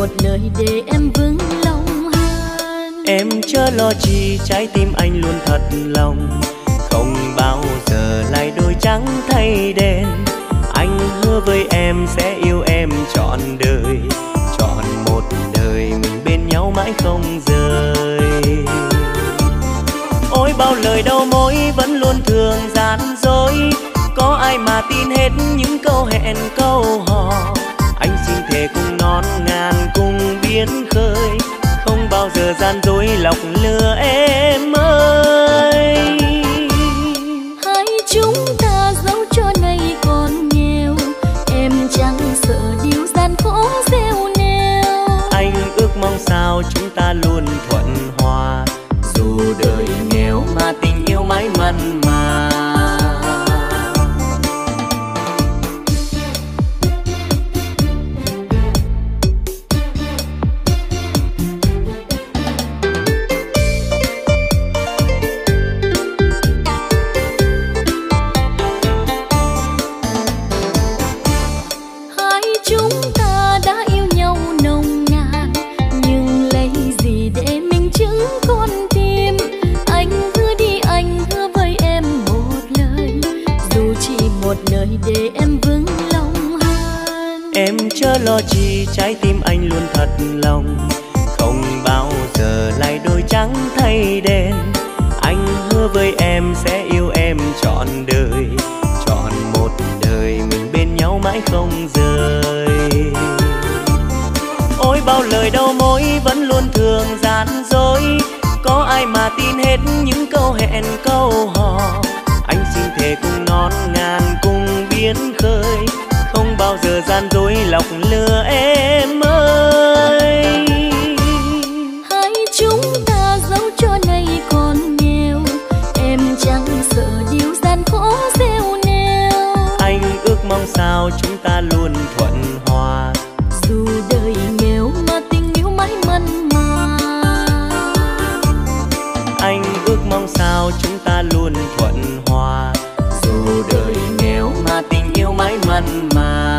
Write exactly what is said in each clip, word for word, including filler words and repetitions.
một nơi để em vững lòng hơn. Em chớ lo chi, trái tim anh luôn thật lòng, không bao giờ lại đôi trắng thay đen. Anh hứa với em sẽ yêu em trọn đời, trọn một đời mình bên nhau mãi không rời. Ôi bao lời đầu môi vẫn luôn thường gian dối, có ai mà tin hết những câu hẹn câu hò. Anh xin thề cùng non ngàn cùng biến khơi, không bao giờ gian dối lọc lừa em ơi. Hai chúng ta dẫu cho này còn nghèo, em chẳng sợ điều gian khó gieo neo. Anh ước mong sao chúng ta luôn thuận hòa, dù đời nghèo mà tình yêu mãi mặn mà. Để em vững lòng hơn. Em chớ lo chi, trái tim anh luôn thật lòng, không bao giờ lại đôi trắng thay đen. Anh hứa với em sẽ yêu em trọn đời, trọn một đời mình bên nhau mãi không rời. Ôi bao lời đầu môi vẫn luôn thường gian dối, có ai mà tin hết những câu hẹn câu hò. Anh xin thề cùng non ngàn cùng biến khơi, không bao giờ gian dối lọc lừa em ơi. Hai chúng ta dẫu cho này còn nghèo, em chẳng sợ điều gian khó gieo neo. Anh ước mong sao chúng ta luôn thuận hòa, dù đời nghèo mà tình yêu mãi mặn mà. Anh ước mong sao chúng ta luôn thuận hòa, dù đời nghèo mà tình yêu mãi mặn mà.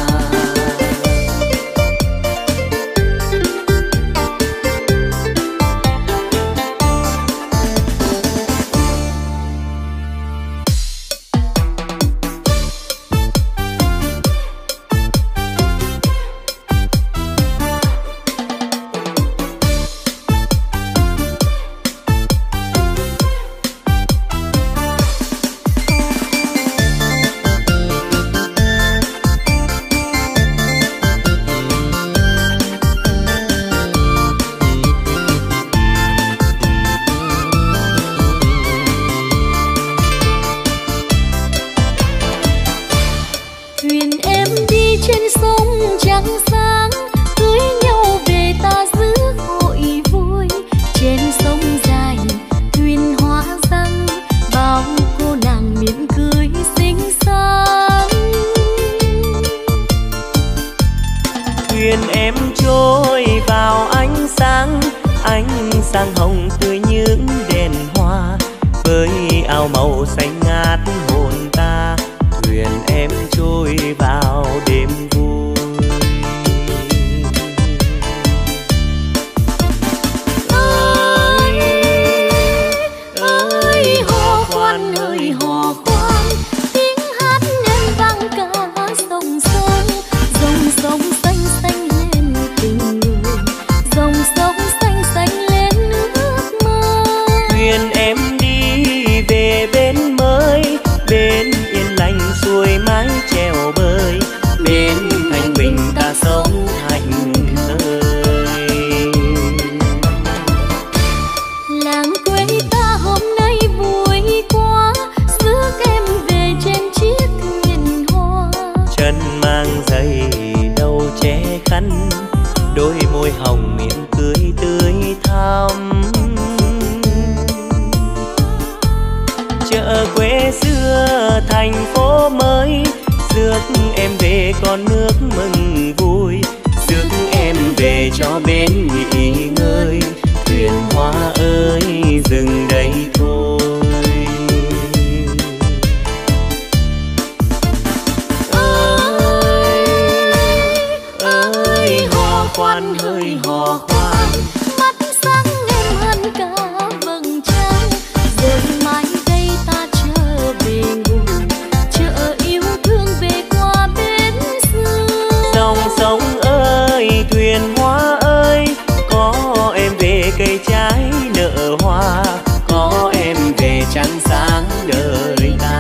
Sang hồng tươi những đèn hoa, với áo màu xanh ngát hồn ta, thuyền em trôi vào đêm vui. Ơi ơi hò khoan ơi hò khoan, tiếng hát nhân vang cả sông sông, dòng sông xanh xanh lên tình người, dòng sông xanh xanh lên ước mơ. Thuyền em đi về bên mới, bên yên lành xuôi mái chèo bơi, bên thanh bình ta sống hạnh thơi. Làng quê ta hôm nay vui quá, rước em về trên chiếc thuyền hoa. Chân mang giày đầu che khăn, đôi môi hồng miệng cười tươi thắm. Chợ quê xưa thành phố mới, rước em về con nước mừng vui, rước em về cho bên nghỉ ngơi, thuyền hoa ơi dừng đây thôi. Ơi ơi hò hò khoan hơi hò khoan, mắt sáng em hơn cả vầng trăng. Rồi mai đây ta trở về nguồn, chợ yêu thương về qua bến xưa. Dòng sông ơi thuyền hoa ơi, có em về cây trái nở hoa, có em về trăng sáng đời ta.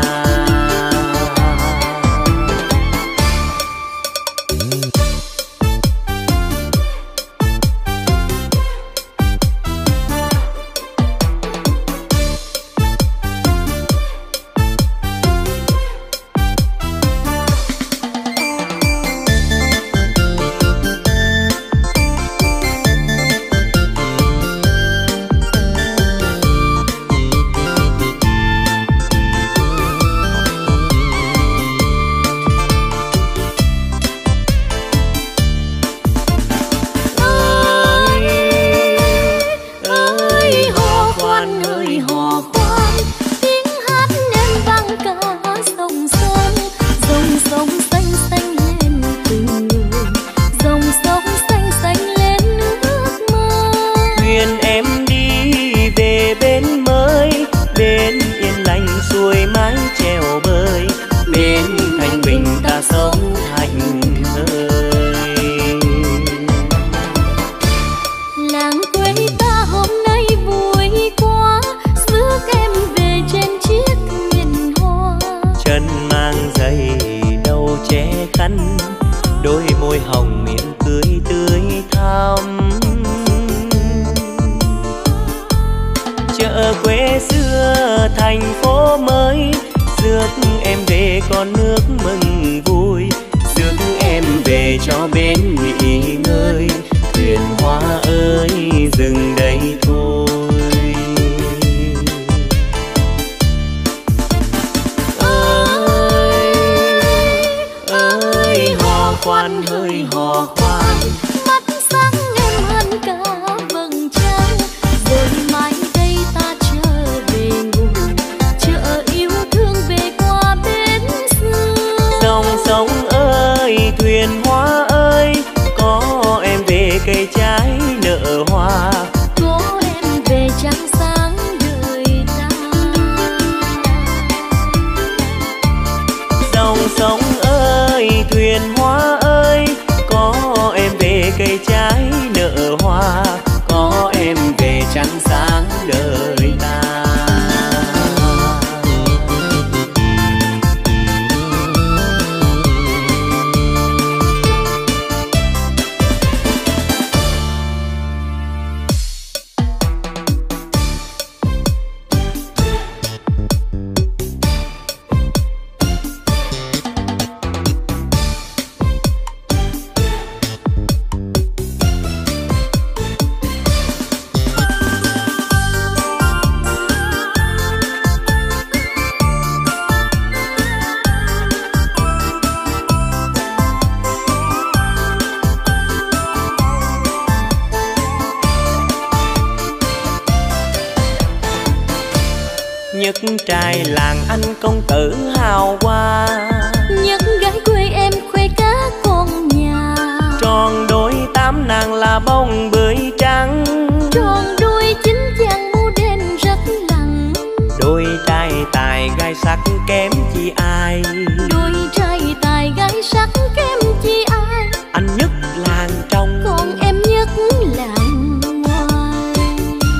Nhất trai làng anh công tử hào hoa, nhất gái quê em khoe cá con nhà. Tròn đôi tám nàng là bông bưởi trắng, tròn đôi chín chàng mũ đen rất lặng. Đôi trai tài gái sắc kém chi ai, đôi trai tài gái sắc kém chi ai. Anh nhất làng trong, còn em nhất làng ngoài.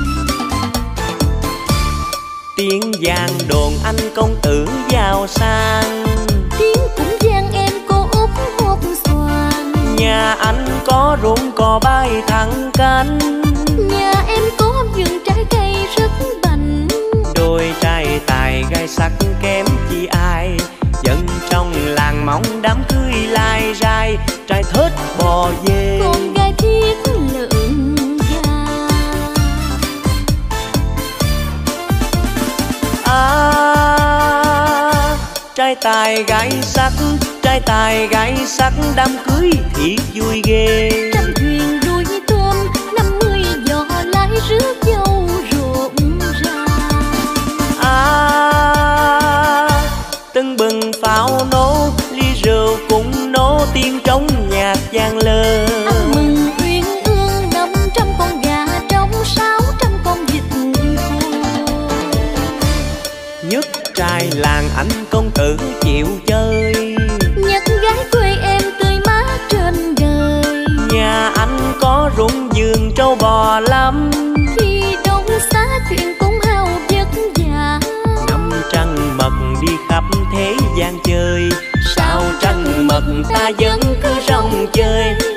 Tiếng giang đồn anh công tử giàu sang, tiếng cũng giang em cô út hột xoàn. Nhà anh có ruộng cò bay thẳng cánh, nhà em có vườn trái cây rất bành. Đôi trai tài gái sắc kém chi ai, dân trong làng mong đám cưới lai rai. Trai thớt bò dê, con gái thiết lượng gà. À, trai tài gái sắc, trai tài gái sắc đám cưới thiệt vui ghê. Trăm thuyền đuôi tôm, năm mươi giò lái rước dâu rộn ràng. À, tưng bừng pháo nổ, ly rượu cũng nổ, tiếng trống nhạc vang lơ. Ăn mừng có rung giường trâu bò lắm. Khi đông xa chuyện cũng hao vất vả. Ngắm trăng mật đi khắp thế gian chơi, sao trăng mật ta vẫn cứ rong chơi.